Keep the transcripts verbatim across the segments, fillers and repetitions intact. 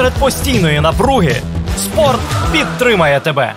Серед постійної напруги спорт підтримає тебе.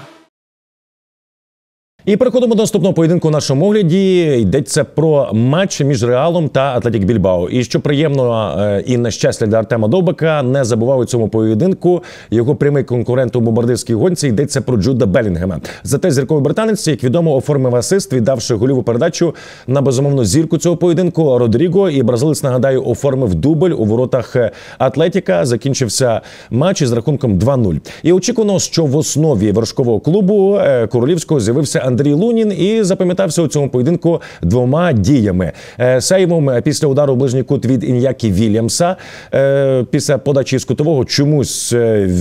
І переходимо до наступного поєдинку у нашому огляді. Йдеться про матч між Реалом та Атлетік Більбао. І що приємно і на щастя для Артема Довбика, не забував у цьому поєдинку його прямий конкурент у бомбардирській гонці, йдеться про Джуда Белінгема. Зате зірковий британець, як відомо, оформив асист, віддавши гольову передачу на безумовну зірку цього поєдинку Родріго. І бразилець, нагадаю, оформив дубль у воротах Атлетіка. Закінчився матч із рахунком два нуль. І очікувано, що в основі вершкового клубу королівського з'явився Андрій Лунін і запам'ятався у цьому поєдинку двома діями. Сейвом після удару в ближній кут від Ін'які Вільямса. Після подачі з кутового чомусь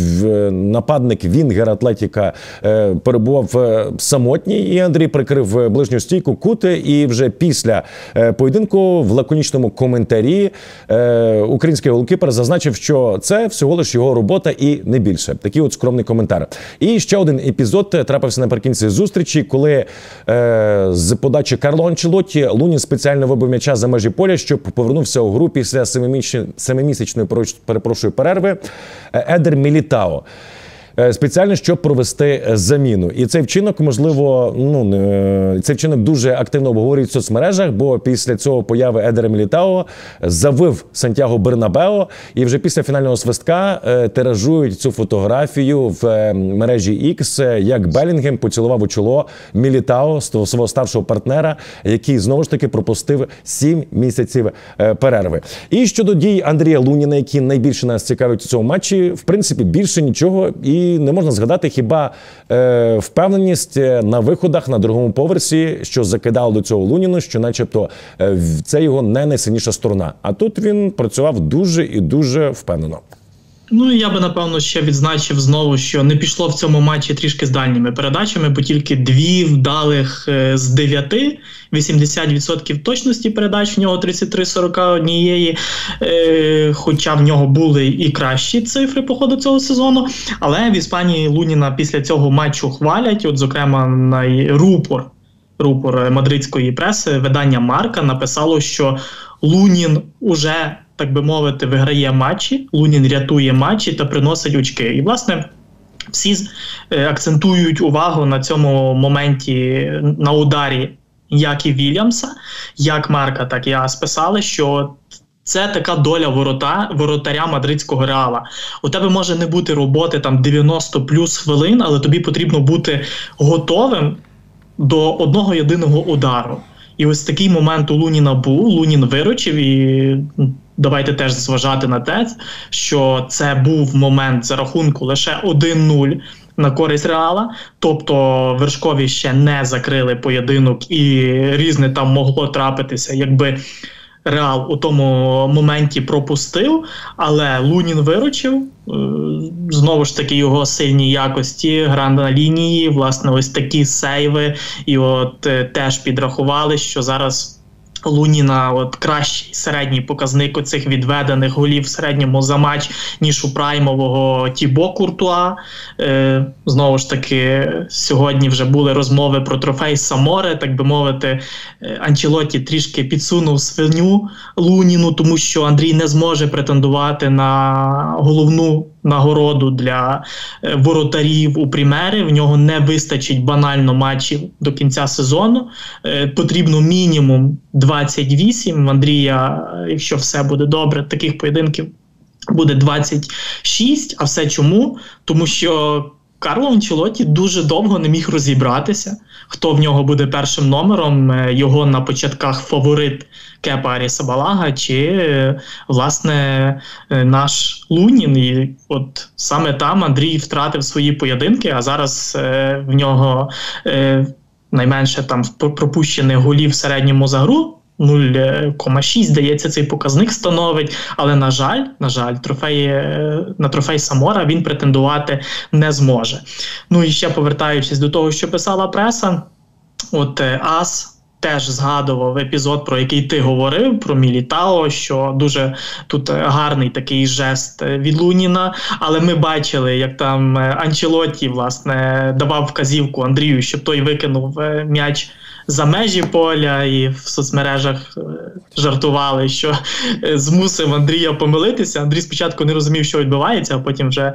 нападник Вінгер Атлетіка перебував самотній, і Андрій прикрив ближню стійку, кут, і вже після поєдинку в лаконічному коментарі український голкіпер зазначив, що це всього лиш його робота і не більше. Такий от скромний коментар. І ще один епізод трапився наприкінці зустрічі, коли е, з подачі Карло Анчелотті Лунін спеціально вибив м'яча за межі поля, щоб повернувся у гру після семимісячної, перепрошую, перерви Едер Мілітао. Спеціально, щоб провести заміну. І цей вчинок, можливо, ну, цей вчинок дуже активно обговорюють в соцмережах, бо після цього появи Едера Мілітао завив Сантьяго Бернабео, і вже після фінального свистка тиражують цю фотографію в мережі X, як Белінгем поцілував у чоло Мілітао, свого старшого партнера, який, знову ж таки, пропустив сім місяців перерви. І щодо дій Андрія Луніна, які найбільше нас цікавить у цьому матчі, в принципі, більше нічого і не можна згадати хіба е, впевненість на виходах на другому поверсі, що закидало до цього Луніну, що начебто е, це його не найсильніша сторона. А тут він працював дуже і дуже впевнено. Ну, я би, напевно, ще відзначив знову, що не пішло в цьому матчі трішки з дальніми передачами, бо тільки дві вдалих з дев'яти, вісімдесят відсотків точності передач, в нього тридцять три сорок один, е, хоча в нього були і кращі цифри по ходу цього сезону, але в Іспанії Луніна після цього матчу хвалять, от, зокрема, на рупор, рупор мадридської преси, видання Марка написало, що Лунін уже, так би мовити, виграє матчі, Лунін рятує матчі та приносить очки. І, власне, всі акцентують увагу на цьому моменті, на ударі Ін'які Вільямса, як Марка, так і АС писали, що це така доля ворота, воротаря мадридського Реала. У тебе може не бути роботи там дев'яносто плюс хвилин, але тобі потрібно бути готовим до одного єдиного удару. І ось такий момент у Луніна був, Лунін виручив, і давайте теж зважати на те, що це був момент за рахунку лише один нуль на користь Реала, тобто вершкові ще не закрили поєдинок і різне там могло трапитися, якби Реал у тому моменті пропустив, але Лунін виручив, знову ж таки його сильні якості, гра на лінії, власне ось такі сейви, і от теж підрахували, що зараз Луніна от кращий середній показник оцих відведених голів в середньому за матч, ніж у праймового Тібо Куртуа. Е, знову ж таки, сьогодні вже були розмови про трофей Самори, так би мовити, Анчелотті трішки підсунув свиню Луніну, тому що Андрій не зможе претендувати на головну нагороду для воротарів у Прімері. В нього не вистачить банально матчів до кінця сезону. Е, потрібно мінімум двадцять вісім. В Андрія, якщо все буде добре, таких поєдинків буде двадцять шість. А все чому? Тому що Карло Анчелотті дуже довго не міг розібратися, хто в нього буде першим номером, його на початках фаворит Кепа Аррізабалага чи, власне, наш Лунін. І от саме там Андрій втратив свої поєдинки, а зараз е, в нього е, найменше там пропущених голів в середньому за гру, нуль цілих шість, здається, цей показник становить, але, на жаль, на жаль, трофей, на трофей Самора він претендувати не зможе. Ну і ще повертаючись до того, що писала преса, от АС теж згадував епізод, про який ти говорив, про Мілітао, що дуже тут гарний такий жест від Луніна, але ми бачили, як там Анчелотті, власне, давав вказівку Андрію, щоб той викинув м'яч за межі поля, і в соцмережах жартували, що змусив Андрія помилитися. Андрій спочатку не розумів, що відбувається, а потім вже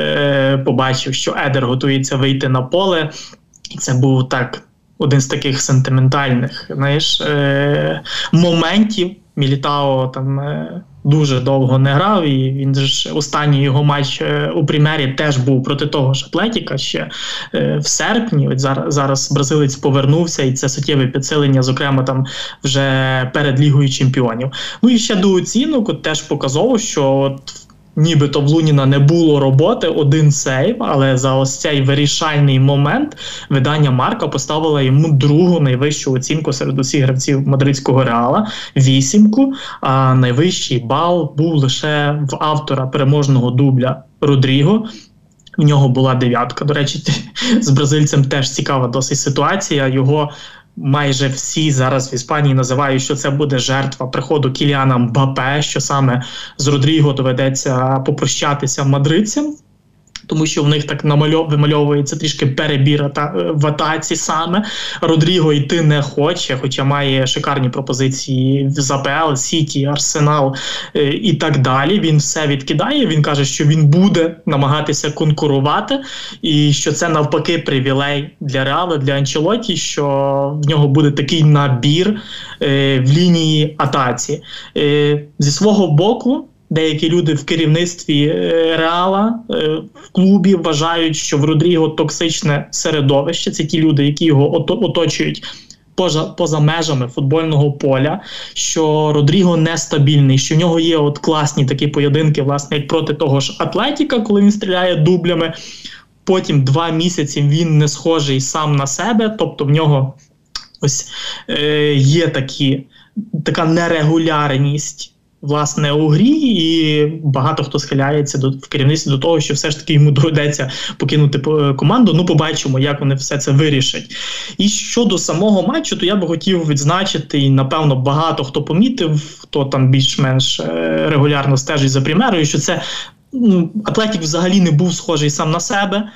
е, побачив, що Едер готується вийти на поле. І це був так один з таких сентиментальних, знаєш, е, моментів. Мілітао там е, дуже довго не грав, і він ж останній його матч е, у Прем'єрі теж був проти того ж Атлетіка ще е, в серпні. От зараз, зараз бразилець повернувся, і це суттєве підсилення, зокрема там вже перед Лігою Чемпіонів. Ну і ще до оцінок, от теж показово, що от нібито в Луніна не було роботи, один сейв, але за ось цей вирішальний момент видання Марка поставило йому другу найвищу оцінку серед усіх гравців мадридського Реала – вісімку, а найвищий бал був лише в автора переможного дубля Родріго. В нього була дев'ятка. До речі, з бразильцем теж цікава досить ситуація. Його майже всі зараз в Іспанії називають, що це буде жертва приходу Кіліана Мбаппе, що саме з Родріго доведеться попрощатися мадридцям, тому що в них так намальов, вимальовується трішки перебір ата, в атаці саме. Родріго йти не хоче, хоча має шикарні пропозиції з А Пе Ел, Сіті, Арсенал е, і так далі. Він все відкидає, він каже, що він буде намагатися конкурувати, і що це навпаки привілей для Реала, для Анчелотті, що в нього буде такий набір е, в лінії атаці. Е, зі свого боку, деякі люди в керівництві Реала, в клубі вважають, що в Родріго токсичне середовище. Це ті люди, які його оточують поза, поза межами футбольного поля, що Родріго нестабільний, що в нього є от класні такі поєдинки, власне, як проти того ж Атлетіка, коли він стріляє дублями. Потім два місяці він не схожий сам на себе, тобто в нього ось е, є такі, така нерегулярність, власне, у грі, і багато хто схиляється до, в керівництві до того, що все ж таки йому доведеться покинути команду. Ну, побачимо, як вони все це вирішать. І щодо самого матчу, то я би хотів відзначити, і, напевно, багато хто помітив, хто там більш-менш регулярно стежить за Прем'єрою, що це ну, Атлетік взагалі не був схожий сам на себе,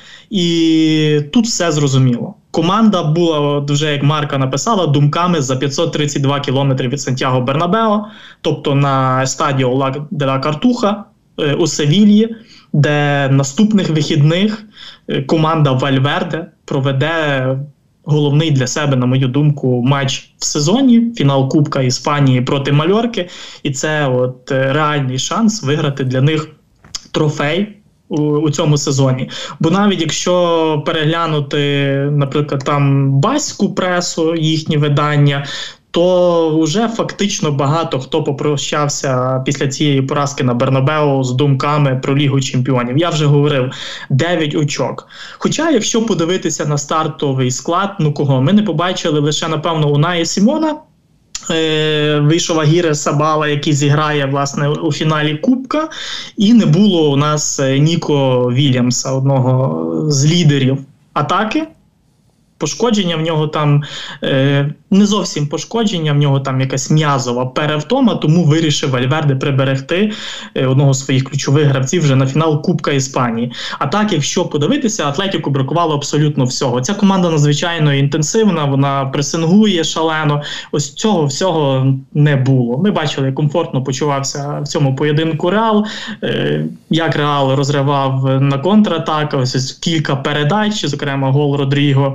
і тут все зрозуміло. Команда була, вже як Марка написала, думками за п'ятсот тридцять два кілометри від Сантьяго Бернабео, тобто на стадіо Ла де ла Картуха е, у Севільї, де наступних вихідних е, команда Вальверде проведе головний для себе, на мою думку, матч в сезоні, фінал Кубка Іспанії проти Мальорки, і це от е, реальний шанс виграти для них трофей у, у цьому сезоні. Бо навіть якщо переглянути, наприклад, там баську пресу, їхні видання, то вже фактично багато хто попрощався після цієї поразки на Бернабеу з думками про Лігу Чемпіонів. Я вже говорив, дев'ять очок. Хоча, якщо подивитися на стартовий склад, ну кого? Ми не побачили лише, напевно, Унаї Сімона, вийшов Агіре Сабала, який зіграє, власне, у фіналі Кубка, і не було у нас Ніко Вільямса, одного з лідерів атаки. Пошкодження в нього там, е, не зовсім пошкодження, в нього там якась м'язова перевтома, тому вирішив Вальверде приберегти е, одного з своїх ключових гравців вже на фінал Кубка Іспанії. А так, якщо подивитися, Атлетіку бракувало абсолютно всього. Ця команда надзвичайно інтенсивна, вона пресингує шалено. Ось цього всього не було. Ми бачили, як комфортно почувався в цьому поєдинку Реал, е, як Реал розривав на контратаках, ось, ось кілька передач, зокрема гол Родріго.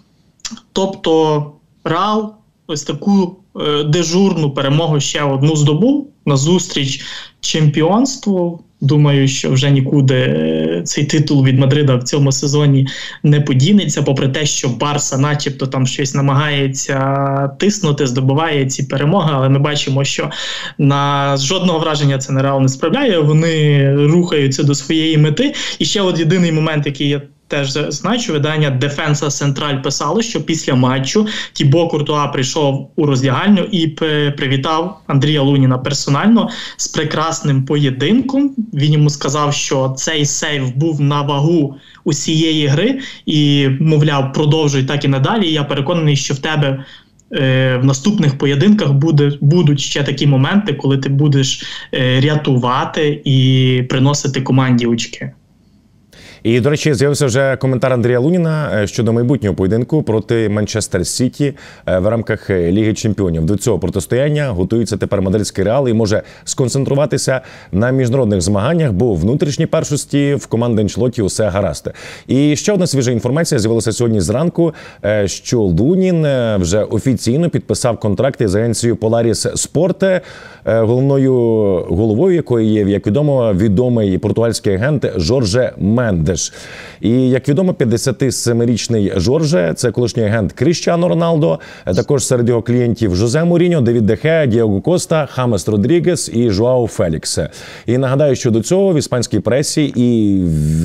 Тобто Реал ось таку е, дежурну перемогу ще одну здобув назустріч чемпіонству. Думаю, що вже нікуди е, цей титул від Мадрида в цьому сезоні не подінеться, попри те, що Барса начебто там щось намагається тиснути, здобуває ці перемоги, але ми бачимо, що на жодного враження це на Реал не справляє, вони рухаються до своєї мети. І ще от єдиний момент, який я теж значу, видання Дефенса Централь писало, що після матчу Тібо Куртуа прийшов у роздягальню і привітав Андрія Луніна персонально з прекрасним поєдинком. Він йому сказав, що цей сейв був на вагу усієї гри і, мовляв, продовжуй так і надалі. І я переконаний, що в тебе е, в наступних поєдинках буде, будуть ще такі моменти, коли ти будеш е, рятувати і приносити команді очки. І, до речі, з'явився вже коментар Андрія Луніна щодо майбутнього поєдинку проти Манчестер Сіті в рамках Ліги Чемпіонів. До цього протистояння готується тепер мадридський Реал і може сконцентруватися на міжнародних змаганнях, бо в внутрішній першості в команди Анчелотті усе гаразд. І ще одна свіжа інформація з'явилася сьогодні зранку, що Лунін вже офіційно підписав контракти з агенцією Polaris Sport, головною головою якої є, як відомо, відомий португальський агент Жорже Мендеш. І, як відомо, п'ятдесятисемирічний Жорже – це колишній агент Кріштіану Роналдо, також серед його клієнтів Жозе Муріньо, Девід де Геа, Дієго Коста, Хамес Родрігес і Жоау Фелікс. І нагадаю, що до цього в іспанській пресі і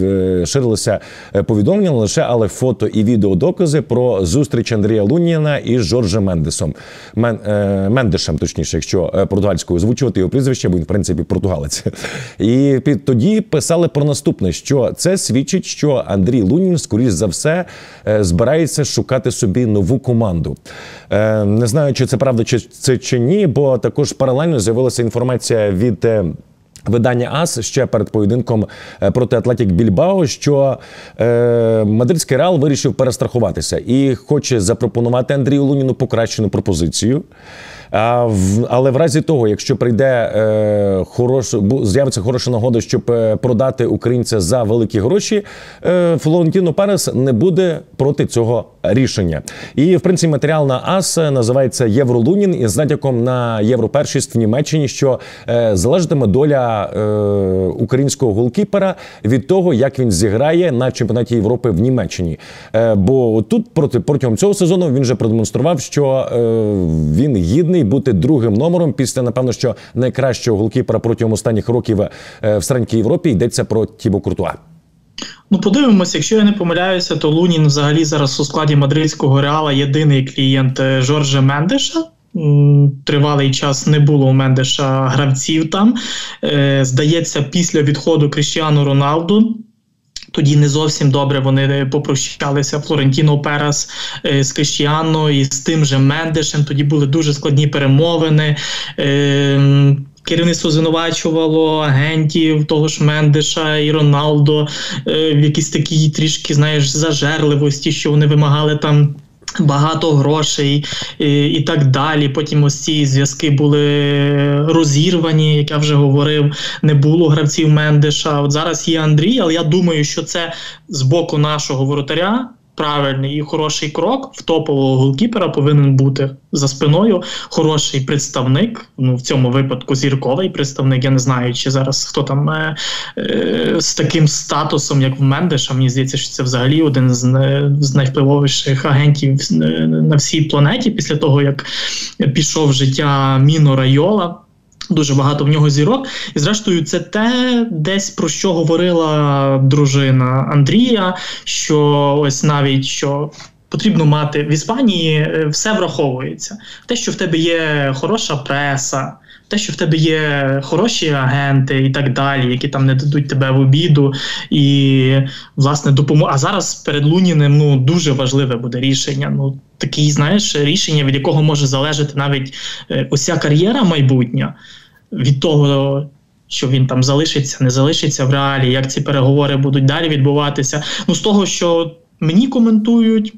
ширилися повідомлення лише, але фото і відеодокази про зустріч Андрія Луніна із Жорже Мендесом. Мен, е, Мендешем, точніше, якщо португальською озвучувати його прізвище, бо він, в принципі, португалець. І під, тоді писали про наступне, що це свідчить, що Андрій Лунін, скоріш за все, збирається шукати собі нову команду. Е, не знаю, чи це правда, чи це чи ні, бо також паралельно з'явилася інформація від видання АС ще перед поєдинком проти Атлетік Більбао, що е, мадридський Реал вирішив перестрахуватися і хоче запропонувати Андрію Луніну покращену пропозицію. А в, але в разі того, якщо прийде е, хорош, з'явиться хороша нагода, щоб е, продати українця за великі гроші, е, Флорентіно Перес не буде проти цього рішення. І, в принципі, матеріал на АС називається «Євролунін» із натяком на європершість в Німеччині, що е, залежатиме доля е, українського голкіпера від того, як він зіграє на чемпіонаті Європи в Німеччині. Е, бо тут проти, протягом цього сезону він вже продемонстрував, що е, він гідний бути другим номером після, напевно, що найкращого голкіпера протягом останніх років в середній Європі. Йдеться про Тібо Куртуа. Ну, подивимося, якщо я не помиляюся, то Лунін взагалі зараз у складі мадридського Реала єдиний клієнт Жорже Мендеша. Тривалий час не було у Мендеша гравців там. Здається, після відходу Кріштіану Роналду тоді не зовсім добре вони попрощалися, Флорентіно Перес з Кріштіану і з тим же Мендешем. Тоді були дуже складні перемовини. Керівництво звинувачувало агентів того ж Мендеша і Роналдо в якійсь такій трішки, знаєш, зажерливості, що вони вимагали там багато грошей і, і так далі. Потім ось ці зв'язки були розірвані, як я вже говорив, не було гравців Мендеша. От зараз є Андрій, але я думаю, що це з боку нашого воротаря правильний і хороший крок. В топового голкіпера повинен бути за спиною хороший представник, ну в цьому випадку зірковий представник. Я не знаю, чи зараз хто там е, е, з таким статусом, як в Мендеша. Мені здається, що це взагалі один з, не, з найвпливовіших агентів на всій планеті після того, як пішов в життя Міно Райола. Дуже багато в нього зірок. І зрештою це те, десь про що говорила дружина Андрія, що ось навіть, що потрібно мати в Іспанії, все враховується. Те, що в тебе є хороша преса, те, що в тебе є хороші агенти і так далі, які там не дадуть тебе в обіду і, власне, допоможуть. А зараз перед Луніним, ну, дуже важливе буде рішення. Ну, такі, знаєш, рішення, від якого може залежати навіть е, уся кар'єра майбутня, від того, що він там залишиться, не залишиться в Реалі, як ці переговори будуть далі відбуватися. Ну, з того, що мені коментують,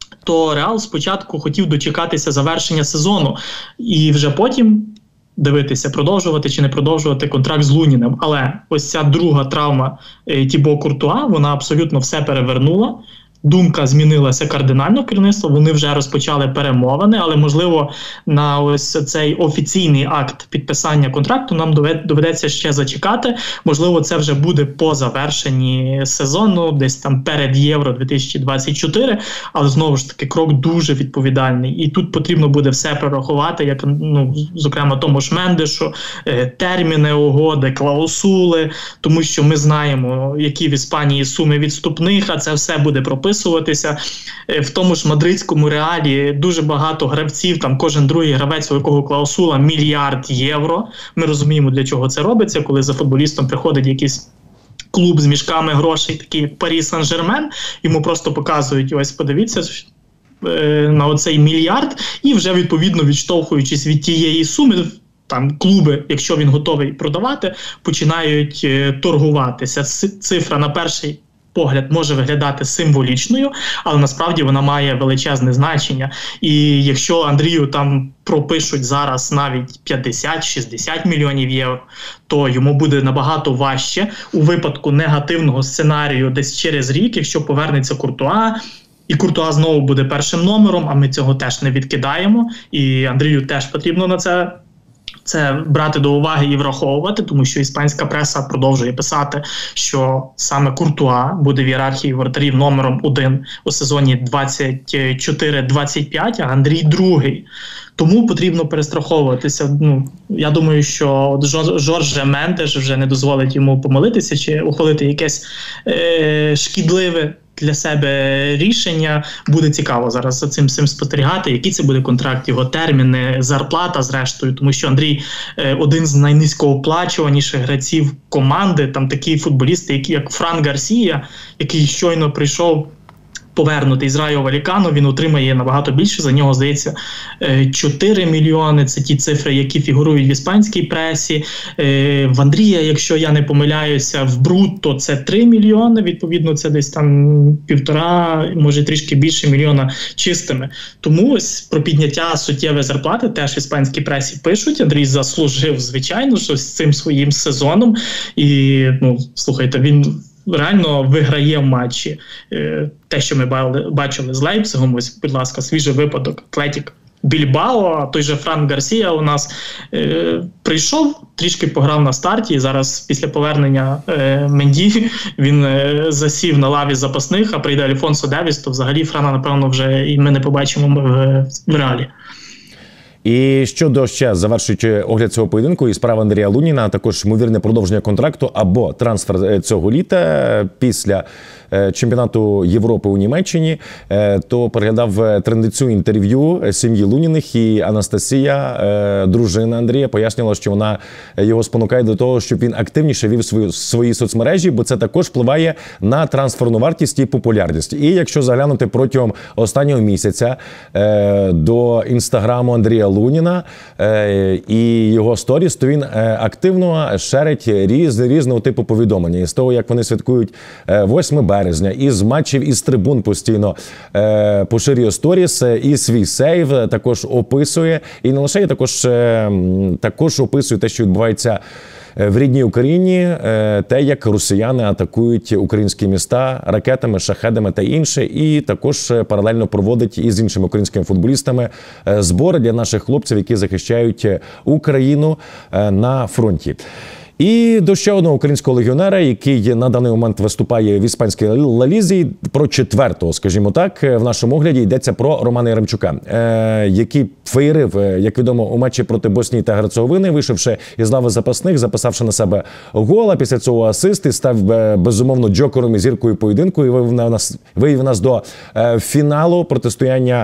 то Реал спочатку хотів дочекатися завершення сезону і вже потім дивитися, продовжувати чи не продовжувати контракт з Луніним. Але ось ця друга травма е, Тібо Куртуа, вона абсолютно все перевернула. Думка змінилася кардинально керівництво, вони вже розпочали перемовини, але, можливо, на ось цей офіційний акт підписання контракту нам доведеться ще зачекати. Можливо, це вже буде по завершенні сезону, десь там перед Євро дві тисячі двадцять чотири, але, знову ж таки, крок дуже відповідальний. І тут потрібно буде все прорахувати, як, ну, зокрема, тому ж Мендешу, терміни угоди, клаусули, тому що ми знаємо, які в Іспанії суми відступних, а це все буде прописано. В тому ж мадридському Реалі дуже багато гравців, там кожен другий гравець, у якого клаусула мільярд євро. Ми розуміємо, для чого це робиться, коли за футболістом приходить якийсь клуб з мішками грошей, такий як Парі Сен-Жермен, йому просто показують, ось подивіться на оцей мільярд, і вже відповідно відштовхуючись від тієї суми, там клуби, якщо він готовий продавати, починають торгуватися. Цифра на перший погляд може виглядати символічною, але насправді вона має величезне значення. І якщо Андрію там пропишуть зараз навіть п'ятдесят-шістдесят мільйонів євро, то йому буде набагато важче у випадку негативного сценарію десь через рік, якщо повернеться Куртуа, і Куртуа знову буде першим номером, а ми цього теж не відкидаємо, і Андрію теж потрібно на це Це брати до уваги і враховувати, тому що іспанська преса продовжує писати, що саме Куртуа буде в ієрархії воротарів номером один у сезоні двадцять чотири двадцять п'ять, а Андрій другий. Тому потрібно перестраховуватися. Ну, я думаю, що Жорже Мендеш вже не дозволить йому помилитися чи ухвалити якесь е- шкідливе для себе рішення. Буде цікаво зараз за цим всім спостерігати, який це буде контракт, його терміни, зарплата зрештою, тому що Андрій е, один з найнизькооплачуваніших гравців команди, там такі футболісти, які як Фран Гарсія, який щойно прийшов повернутий з Райо Валікано, він отримає набагато більше, за нього, здається, чотири мільйони, це ті цифри, які фігурують в іспанській пресі. В Андрія, якщо я не помиляюся, в брутто це три мільйони, відповідно це десь там півтора, може трішки більше мільйона чистими. Тому ось про підняття суттєвої зарплати теж в іспанській пресі пишуть. Андрій заслужив, звичайно, що з цим своїм сезоном. І, ну, слухайте, він реально виграє в матчі. Те, що ми бачили з Лейпцигом, ось, будь ласка, свіжий випадок, Атлетік Більбао, той же Фран Гарсія у нас е, прийшов, трішки пограв на старті, і зараз після повернення е, Менді він е, засів на лаві запасних, а прийде Альфонсо Девіс, то взагалі Франа, напевно, вже і ми не побачимо в, в реалі. І щодо ще, завершуючи огляд цього поєдинку, і справа Андрія Луніна, а також ймовірне продовження контракту або трансфер цього літа після чемпіонату Європи у Німеччині, то переглядав трендицю інтерв'ю сім'ї Луніних, і Анастасія, дружина Андрія, пояснювала, що вона його спонукає до того, щоб він активніше вів свої, свої соцмережі, бо це також впливає на трансферну вартість і популярність. І якщо заглянути протягом останнього місяця до інстаграму Андрія Луніна і його сторіс, то він активно шерить різ, різного типу повідомлення. І з того, як вони святкують восьме березня, із матчів, із трибун постійно е, поширює сторіс, і свій сейв також описує. І не лише, також, е, також описує те, що відбувається в рідній Україні, е, те, як росіяни атакують українські міста ракетами, шахедами та інше. І також паралельно проводить із іншими українськими футболістами е, збори для наших хлопців, які захищають Україну е, на фронті. І до ще одного українського легіонера, який на даний момент виступає в іспанській Ла Лізі, про четвертого, скажімо так, в нашому огляді йдеться про Романа Яремчука, який феєрив, як відомо, у матчі проти Боснії та Герцеговини, вийшовши із лави запасних, записавши на себе гол, а після цього асист, і став безумовно джокером і зіркою поєдинку, і вивів нас, вивів нас до фіналу протистояння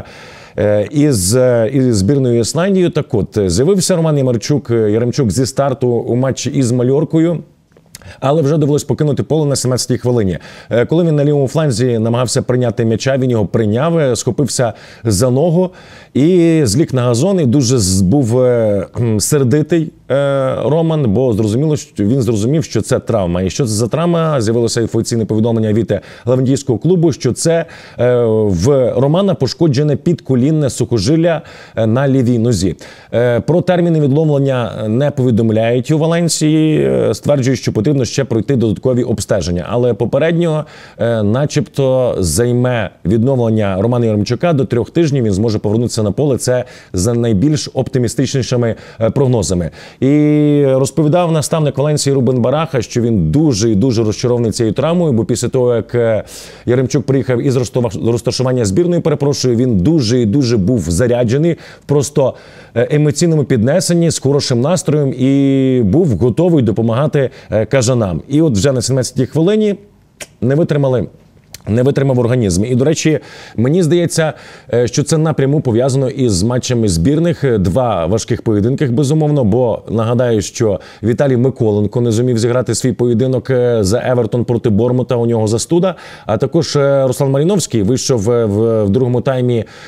із, із збірною Ісландією. Так от, з'явився Роман Яремчук, Яремчук зі старту у матчі із Мальоркою, але вже довелось покинути поле на сімнадцятій хвилині. Коли він на лівому фланзі намагався прийняти м'яча, він його прийняв, схопився за ногу і зліг на газон, і дуже був сердитий Роман, бо зрозуміло, що він зрозумів, що це травма. І що це за травма? З'явилося офіційне повідомлення від Левандійського клубу, що це в Романа пошкоджене підколінне сухожилля на лівій нозі. Про терміни відловлення не повідомляють у Валенсії, стверджують, що потрібно ще пройти додаткові обстеження. Але попередньо, начебто, займе відновлення Романа Яремчука до трьох тижнів, він зможе повернутися на поле. Це за найбільш оптимістичнішими прогнозами. І розповідав наставник Валенсії Рубен Бараха, що він дуже і дуже розчарований цією травмою, бо після того, як Яремчук приїхав із розташування збірної, перепрошую, він дуже і дуже був заряджений, просто емоційному піднесенні, з хорошим настроєм і був готовий допомагати кажанам. І от вже на сімнадцятій хвилині не витримали не витримав організм. І, до речі, мені здається, що це напряму пов'язано із матчами збірних. Два важких поєдинків, безумовно, бо нагадаю, що Віталій Миколенко не зумів зіграти свій поєдинок за Евертон проти Бормута, у нього застуда, а також Руслан Маріновський вийшов в, в другому таймі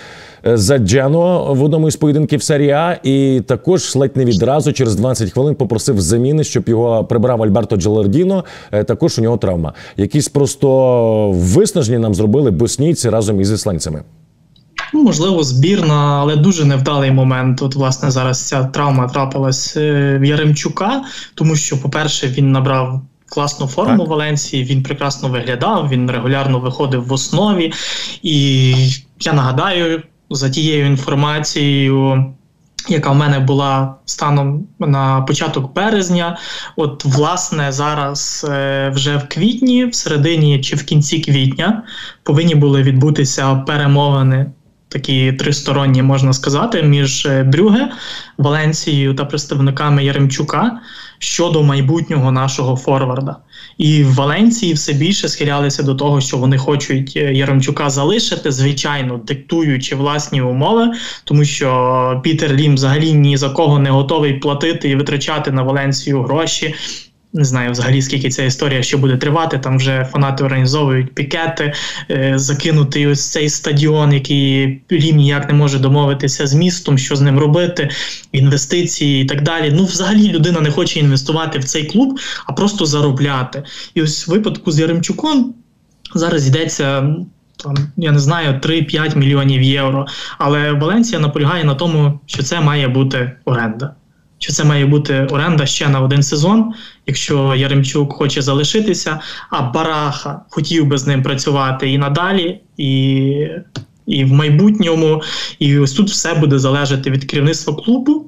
за Джено в одному із поєдинків серії А, і також ледь не відразу через двадцять хвилин попросив заміни, щоб його прибрав Альберто Джелардіно. Також у нього травма. Якісь просто виснаження нам зробили боснійці разом із ісландцями. Можливо, збірна, але дуже невдалий момент. От, власне, зараз ця травма трапилась в Яремчука, тому що, по-перше, він набрав класну форму в Валенсії, він прекрасно виглядав, він регулярно виходив в основі. І я нагадаю, за тією інформацією, яка в мене була станом на початок березня, от, власне, зараз е, вже в квітні, в середині чи в кінці квітня повинні були відбутися перемовини, такі тристоронні, можна сказати, між Брюгге, Валенсією та представниками Яремчука щодо майбутнього нашого форварда. І в Валенсії все більше схилялися до того, що вони хочуть Яремчука залишити, звичайно, диктуючи власні умови, тому що Пітер Лім взагалі ні за кого не готовий платити і витрачати на Валенсію гроші. Не знаю взагалі, скільки ця історія ще буде тривати, там вже фанати організовують пікети, е, закинутий ось цей стадіон, який Рім ніяк не може домовитися з містом, що з ним робити, інвестиції і так далі. Ну, взагалі людина не хоче інвестувати в цей клуб, а просто заробляти. І ось в випадку з Яремчуком зараз йдеться, там, я не знаю, три-п'ять мільйонів євро, але Валенсія наполягає на тому, що це має бути оренда. Що це має бути оренда ще на один сезон, якщо Яремчук хоче залишитися, а Бараха хотів би з ним працювати і надалі, і, і в майбутньому. І ось тут все буде залежати від керівництва клубу,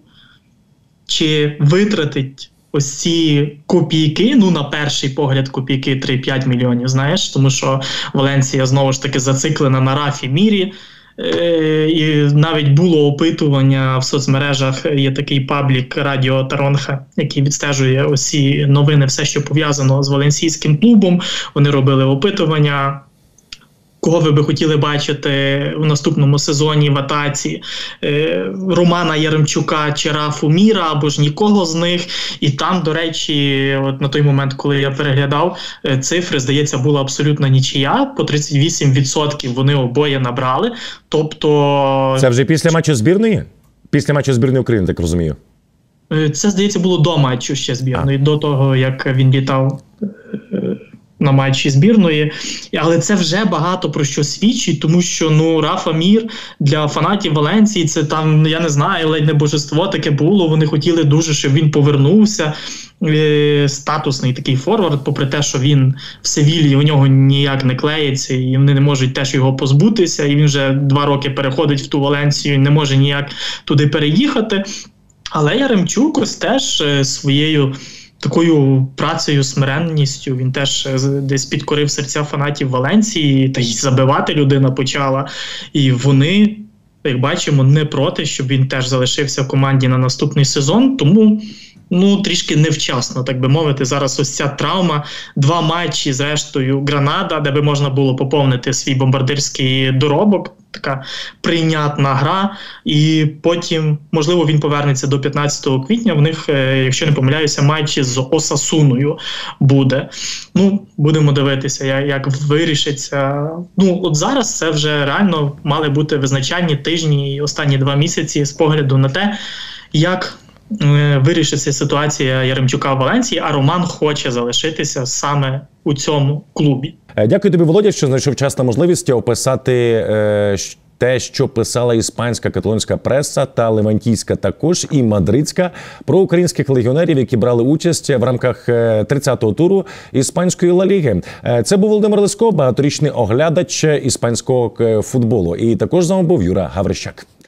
чи витратить ось ці копійки, ну на перший погляд копійки три-п'ять мільйонів, знаєш, тому що Валенсія знову ж таки зациклена на Рафі Мірі. І навіть було опитування в соцмережах, є такий паблік Радіо Таронха, який відстежує усі новини, все, що пов'язано з валенсійським клубом. Вони робили опитування, кого ви би хотіли бачити у наступному сезоні в атаці, Романа Яремчука чи Рафу Міра, або ж нікого з них. І там, до речі, от на той момент, коли я переглядав цифри, здається, була абсолютна нічия. По тридцять вісім відсотків вони обоє набрали. Тобто... Це вже після матчу збірної? Після матчу збірної України, так розумію. Це, здається, було до матчу ще збірної, а. до того, як він літав на матчі збірної, але це вже багато про що свідчить, тому що, ну, Рафа Мір для фанатів Валенсії, це там, я не знаю, ледь не божество таке було, вони хотіли дуже, щоб він повернувся, е, статусний такий форвард, попри те, що він в Севілії, у нього ніяк не клеїться, і вони не можуть теж його позбутися, і він вже два роки переходить в ту Валенсію і не може ніяк туди переїхати. Але Яремчук ось теж е, своєю такою працею, смиренністю, він теж десь підкорив серця фанатів Валенсії, та й забивати людина почала. І вони, як бачимо, не проти, щоб він теж залишився в команді на наступний сезон, тому ну, трішки невчасно, так би мовити, зараз ось ця травма. Два матчі, зрештою, Гранада, де би можна було поповнити свій бомбардирський доробок, така прийнятна гра, і потім, можливо, він повернеться до п'ятнадцятого квітня, в них, якщо не помиляюся, матчі з Осасуною буде. Ну, будемо дивитися, як вирішиться. Ну, от зараз це вже реально мали бути визначальні тижні і останні два місяці з погляду на те, як вирішиться ситуація Яремчука в Валенсії, а Роман хоче залишитися саме у цьому клубі. Дякую тобі, Володя, що знайшов час та можливість описати е, те, що писала іспанська каталонська преса та левантійська також, і мадридська, про українських легіонерів, які брали участь в рамках тридцятого туру іспанської Ла Ліги. Це був Володимир Лиско, багаторічний оглядач іспанського футболу. І також з вами був Юра Гаврищак.